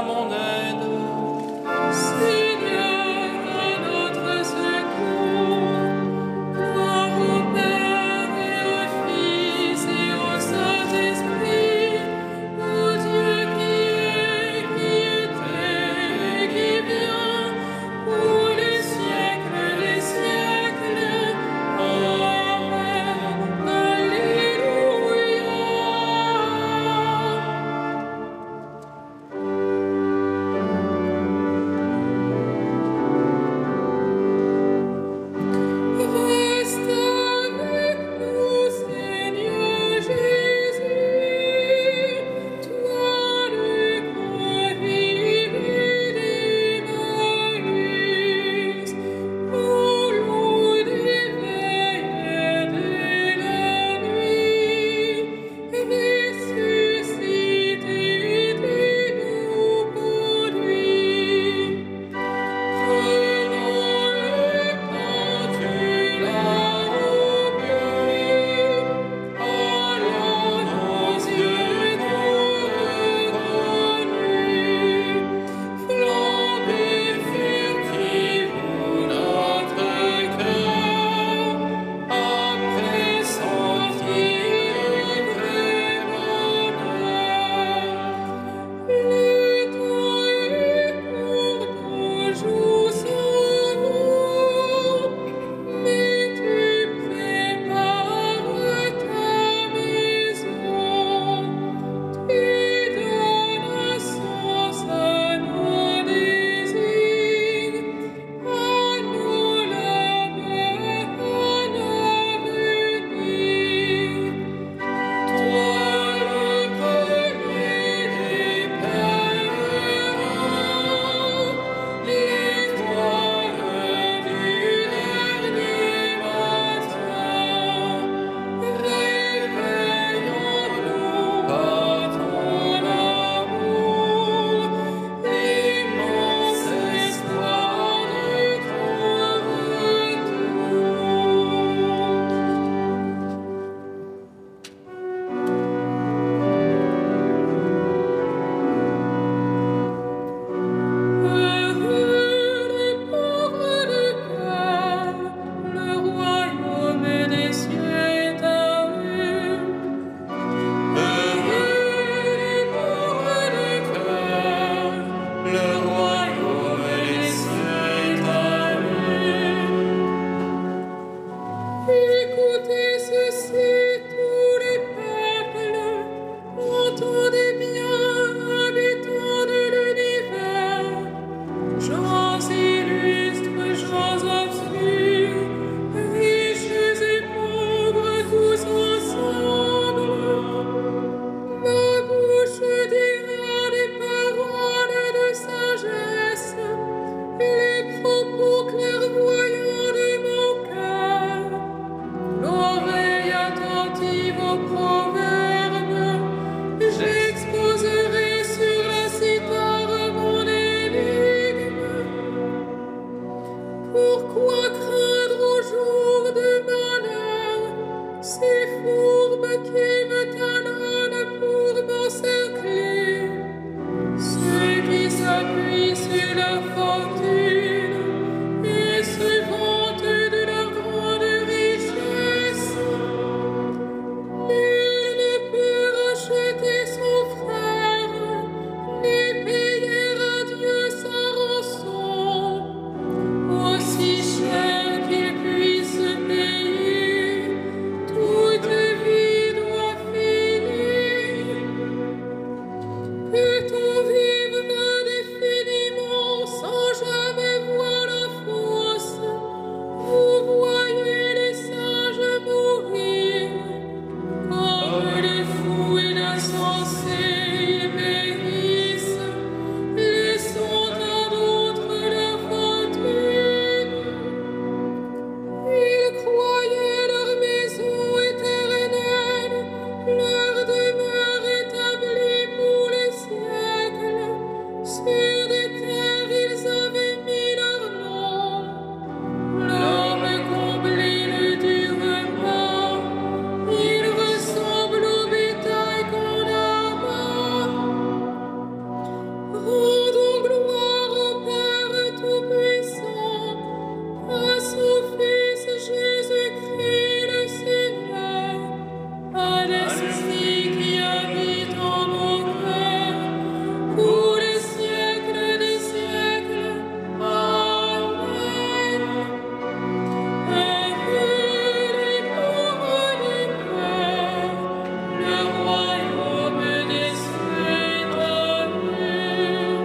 mon aide. Seigneur, à notre secours, gloire au Père et au Fils et au Saint-Esprit, au Dieu qui est, qui était et qui vient, pour les siècles des siècles. Amen. Alléluia. Reste avec nous, Seigneur Jésus, toi le convive d'Emmaüs, au long des veilles de la nuit, ressuscité tu nous conduis. Prenons le pain, tu l'as obéi, allons nos yeux nous reconnus. Flambée furtive où notre cœur, après sentir vrai bonheur. Le temps est court, nos jours sont longs, mais tu prépares ta maison. Tu donnes sens à nos désirs, à nos labeurs, à l'avenir. Toi le premier des pèlerins, l'étoile du dernier matin, réveillons-nous par ton amour, l'immense espoir de ton Heureux les pauvres de cœur, le royaume des cieux est à eux. Heureux les pauvres de cœur, le royaume des cieux est à eux. Écoutez ceci, tous les peuples, entendez bien, habitants de l'univers. Gens illustres, gens obscurs, riches et pauvres, tous ensemble. Ma bouche dira des paroles de sagesse, les propos clairvoyants de mon cœur. L'oreille attentive aux proverbes, j'exposerai sur la cithare mon énigme. Pourquoi craindre au jour de malheur ces fourbes qui me talonnent pour m'encercler? Ceux qui s'appuient sur leur fortune et se vantent de leur grande richesse. Nul ne peut racheter son frère, ni payer à Dieu sa rançon, aussi cher qu'il puisse payer. Toute vie doit le royaume des cieux venus.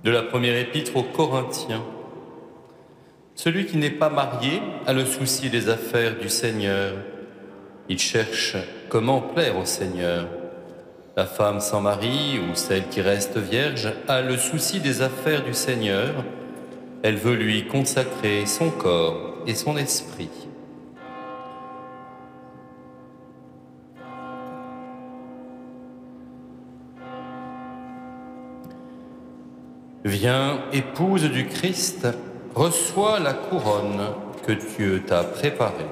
De la première épître aux Corinthiens. Celui qui n'est pas marié a le souci des affaires du Seigneur. Il cherche comment plaire au Seigneur. La femme sans mari ou celle qui reste vierge a le souci des affaires du Seigneur. Elle veut lui consacrer son corps et son esprit. Viens, épouse du Christ, reçois la couronne que Dieu t'a préparée.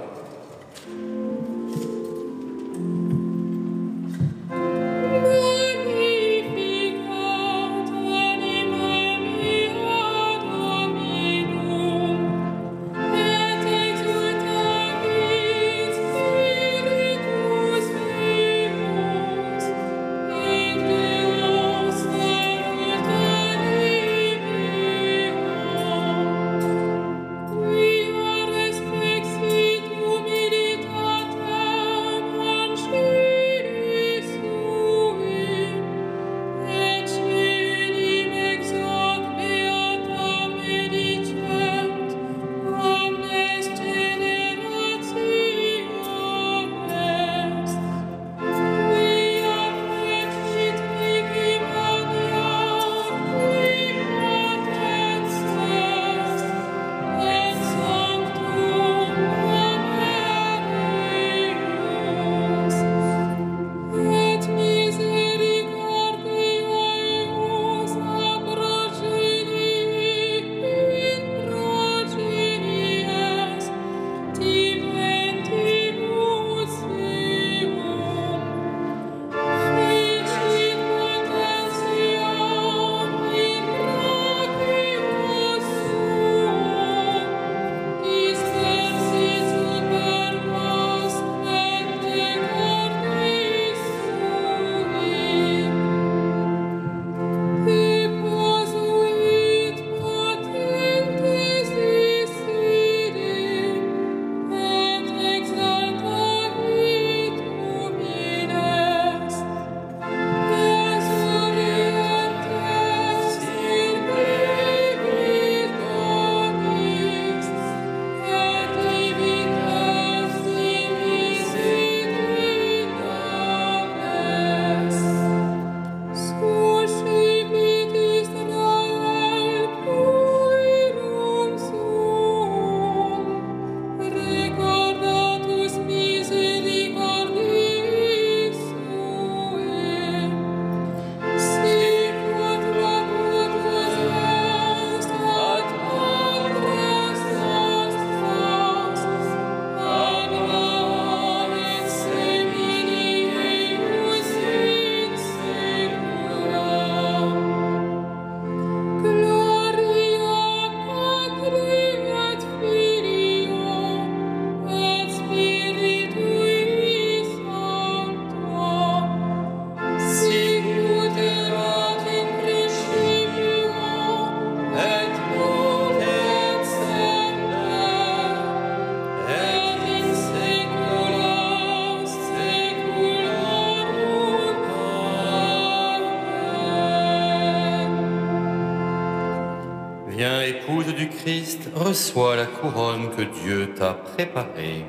Viens, épouse du Christ, reçois la couronne que Dieu t'a préparée.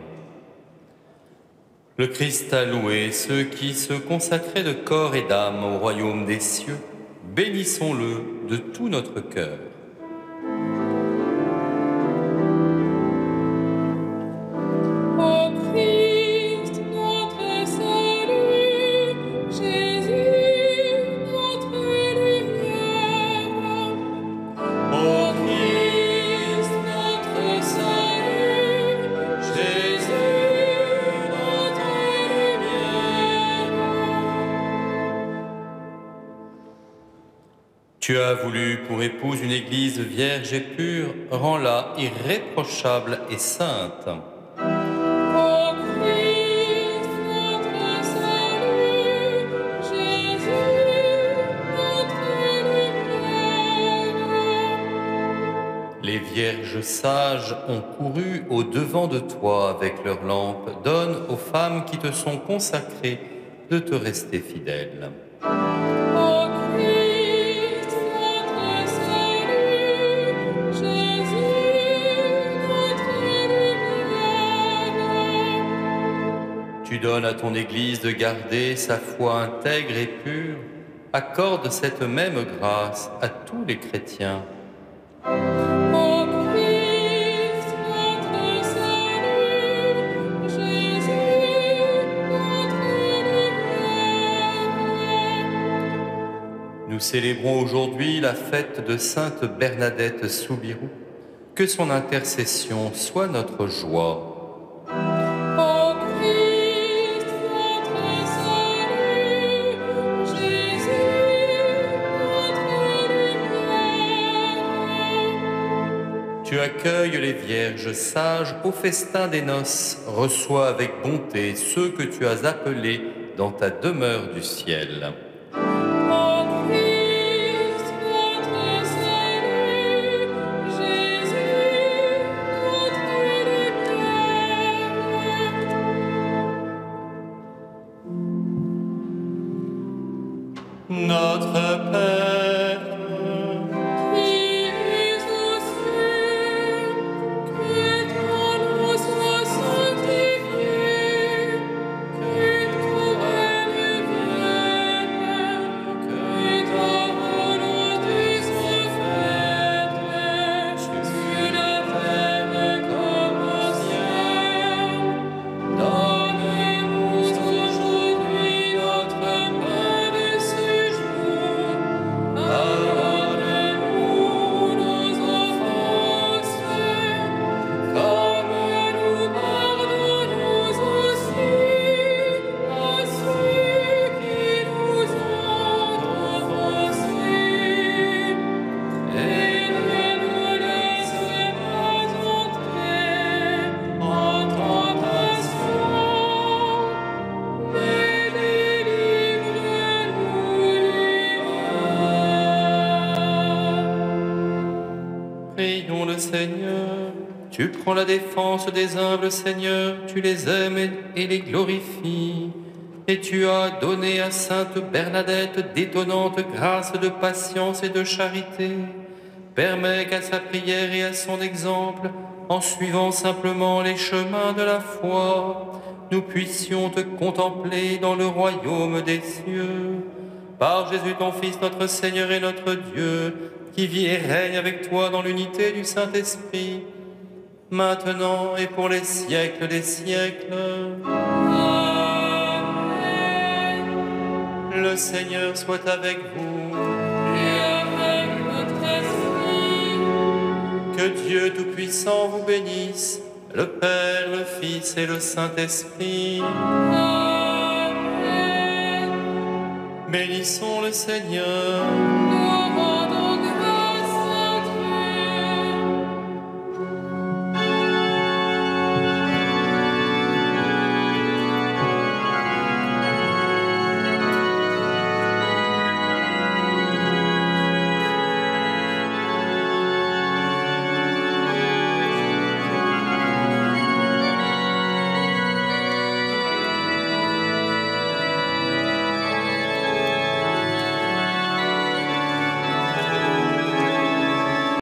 Le Christ a loué ceux qui se consacraient de corps et d'âme au royaume des cieux. Bénissons-le de tout notre cœur. Tu as voulu pour épouse une église vierge et pure, rends-la irréprochable et sainte. Ô Christ, notre salut, Jésus, notre lumière. Les vierges sages ont couru au devant de toi avec leurs lampes. Donne aux femmes qui te sont consacrées de te rester fidèles. Ô Christ, notre salut, tu donnes à ton Église de garder sa foi intègre et pure, accorde cette même grâce à tous les chrétiens. Ô Christ, notre salut, Jésus, notre lumière. Nous célébrons aujourd'hui la fête de Sainte Bernadette Soubirous. Que son intercession soit notre joie. Ô Christ, notre salut, Jésus, notre lumière. Tu accueilles les vierges sages au festin des noces. Reçois avec bonté ceux que tu as appelés dans ta demeure du ciel. Ô Christ, notre salut, Jésus, notre lumière. Notre Père, Qui es aux cieux, que ton nom soit sanctifié, que ton règne vienne, que ta volonté soit faite sur la terre comme au ciel. Donne-nous aujourd'hui notre pain de ce jour. Pardonne-nous nos offenses, comme nous pardonnons aussi à ceux qui nous ont offensés. Et ne nous laisse pas entrer en tentation, mais délivre-nous du mal. prions le Seigneur. Tu prends la défense des humbles, Seigneur, tu les aimes et les glorifies. Et tu as donné à Sainte Bernadette d'étonnantes grâces de patience et de charité. Permets qu'à sa prière et à son exemple, en suivant simplement les chemins de la foi, nous puissions te contempler dans le royaume des cieux. Par Jésus ton Fils, notre Seigneur et notre Dieu, qui vit et règne avec toi dans l'unité du Saint-Esprit, maintenant et pour les siècles des siècles. Amen. Le Seigneur soit avec vous. Et avec votre esprit. Que Dieu Tout-Puissant vous bénisse, le Père, le Fils et le Saint-Esprit. Amen. Bénissons le Seigneur.